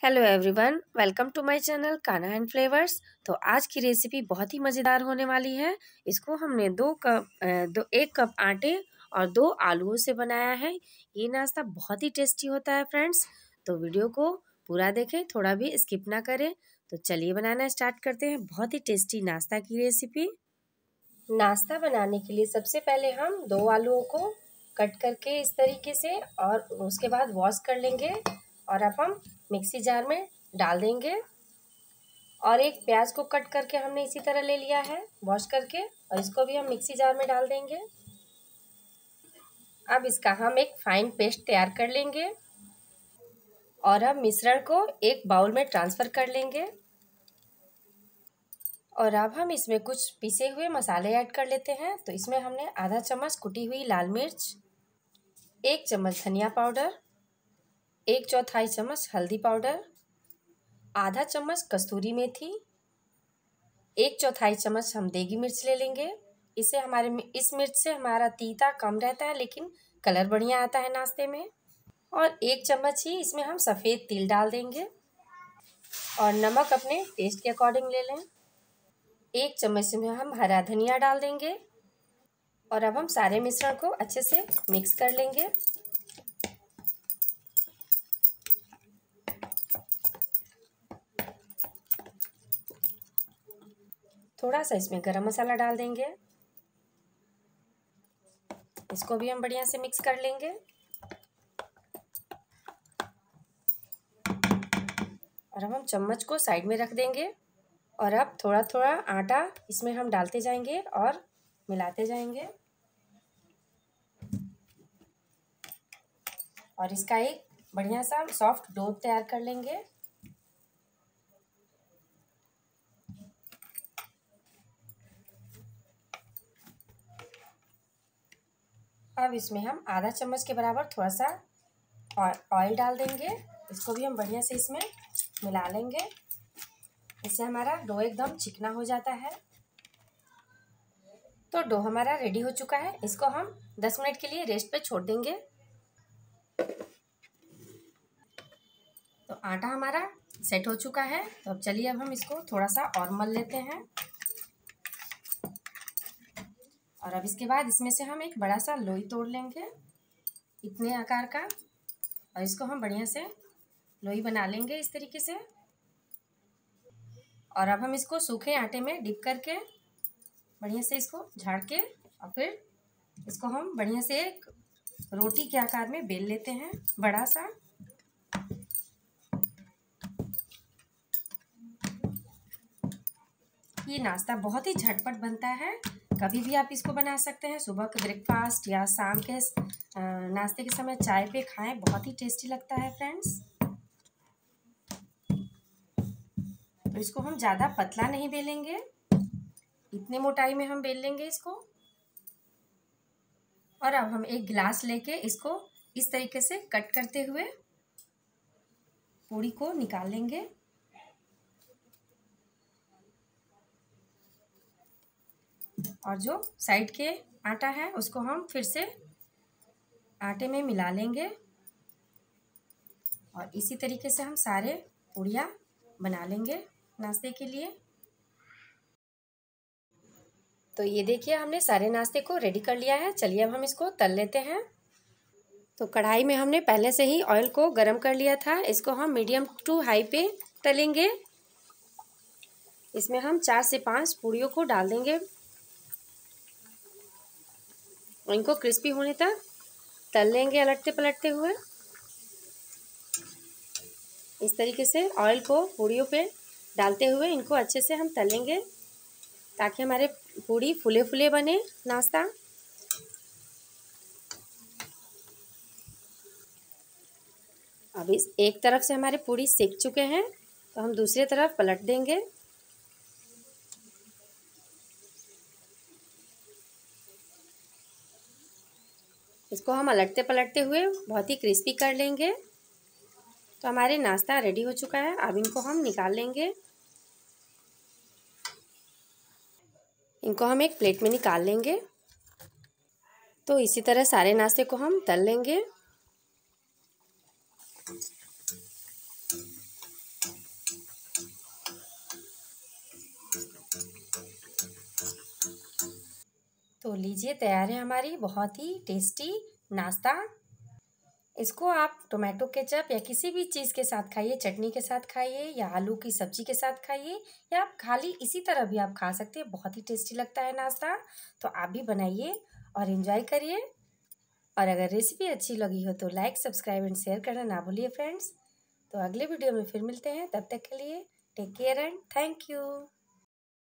Hello everyone, welcome to my channel Kanha and flavours. तो आज की रेसिपी बहुत ही मज़ेदार होने वाली है। इसको हमने एक कप आटे और 2 आलूओं से बनाया है। ये नाश्ता बहुत ही टेस्टी होता है फ्रेंड्स। तो वीडियो को पूरा देखें, थोड़ा भी स्किप ना करें। तो चलिए बनाना स्टार्ट करते हैं बहुत ही टेस्टी नाश्ता की रेसिपी। नाश्ता बनाने के लिए सबसे पहले हम 2 आलूओं को कट करके इस तरीके से और उसके बाद वॉश कर लेंगे और अब हम मिक्सी जार में डाल देंगे। और एक प्याज को कट करके हमने इसी तरह ले लिया है वॉश करके, और इसको भी हम मिक्सी जार में डाल देंगे। अब इसका हम एक फाइन पेस्ट तैयार कर लेंगे और अब मिश्रण को एक बाउल में ट्रांसफ़र कर लेंगे। और अब हम इसमें कुछ पिसे हुए मसाले ऐड कर लेते हैं। तो इसमें हमने आधा चम्मच कुटी हुई लाल मिर्च, 1 चम्मच धनिया पाउडर, 1/4 चम्मच हल्दी पाउडर, आधा चम्मच कस्तूरी मेथी, 1/4 चम्मच हम देगी मिर्च ले लेंगे। इस मिर्च से हमारा तीता कम रहता है लेकिन कलर बढ़िया आता है नाश्ते में। और 1 चम्मच ही इसमें हम सफ़ेद तिल डाल देंगे और नमक अपने टेस्ट के अकॉर्डिंग ले लें। 1 चम्मच में हम हरा धनिया डाल देंगे और अब हम सारे मिश्रण को अच्छे से मिक्स कर लेंगे। थोड़ा सा इसमें गरम मसाला डाल देंगे, इसको भी हम बढ़िया से मिक्स कर लेंगे। और अब हम चम्मच को साइड में रख देंगे और अब थोड़ा थोड़ा आटा इसमें हम डालते जाएंगे और मिलाते जाएंगे और इसका एक बढ़िया सा सॉफ्ट डो तैयार कर लेंगे। अब इसमें हम आधा चम्मच के बराबर थोड़ा सा ऑयल डाल देंगे। इसको भी हम बढ़िया से इसमें मिला लेंगे, इससे हमारा डो एकदम चिकना हो जाता है। तो डो हमारा रेडी हो चुका है, इसको हम 10 मिनट के लिए रेस्ट पे छोड़ देंगे। तो आटा हमारा सेट हो चुका है। तो अब चलिए अब हम इसको थोड़ा सा और मल लेते हैं और अब इसके बाद इसमें से हम एक बड़ा सा लोई तोड़ लेंगे इतने आकार का, और इसको हम बढ़िया से लोई बना लेंगे इस तरीके से। और अब हम इसको सूखे आटे में डिप करके बढ़िया से इसको झाड़ के और फिर इसको हम बढ़िया से एक रोटी के आकार में बेल लेते हैं बड़ा सा। ये नाश्ता बहुत ही झटपट बनता है, कभी भी आप इसको बना सकते हैं। सुबह के ब्रेकफास्ट या शाम के नाश्ते के समय चाय पे खाएं, बहुत ही टेस्टी लगता है फ्रेंड्स। तो इसको हम ज़्यादा पतला नहीं बेलेंगे, इतने मोटाई में हम बेल लेंगे इसको। और अब हम एक गिलास लेके इसको इस तरीके से कट करते हुए पूड़ी को निकाल लेंगे। और जो साइड के आटा है उसको हम फिर से आटे में मिला लेंगे और इसी तरीके से हम सारे पूड़ियाँ बना लेंगे नाश्ते के लिए। तो ये देखिए हमने सारे नाश्ते को रेडी कर लिया है। चलिए अब हम इसको तल लेते हैं। तो कढ़ाई में हमने पहले से ही ऑयल को गरम कर लिया था, इसको हम मीडियम टू हाई पे तलेंगे। इसमें हम 4 से 5 पूड़ियों को डाल देंगे और इनको क्रिस्पी होने तक तल लेंगे अलटते पलटते हुए। इस तरीके से ऑयल को पूड़ियों पे डालते हुए इनको अच्छे से हम तलेंगे ताकि हमारे पूड़ी फूले फूले बने नाश्ता। अब इस एक तरफ से हमारे पूड़ी सेक चुके हैं तो हम दूसरी तरफ पलट देंगे। इसको हम अलटते पलटते हुए बहुत ही क्रिस्पी कर लेंगे। तो हमारे नाश्ता रेडी हो चुका है, अब इनको हम निकाल लेंगे। इनको हम एक प्लेट में निकाल लेंगे। तो इसी तरह सारे नाश्ते को हम तल लेंगे। तो लीजिए, तैयार है हमारी बहुत ही टेस्टी नाश्ता। इसको आप टोमेटो केचप या किसी भी चीज़ के साथ खाइए, चटनी के साथ खाइए या आलू की सब्जी के साथ खाइए, या आप खाली इसी तरह भी आप खा सकते हैं। बहुत ही टेस्टी लगता है नाश्ता। तो आप भी बनाइए और एंजॉय करिए। और अगर रेसिपी अच्छी लगी हो तो लाइक, सब्सक्राइब एंड शेयर करना ना भूलिए फ्रेंड्स। तो अगले वीडियो में फिर मिलते हैं, तब तक के लिए take care and thank you.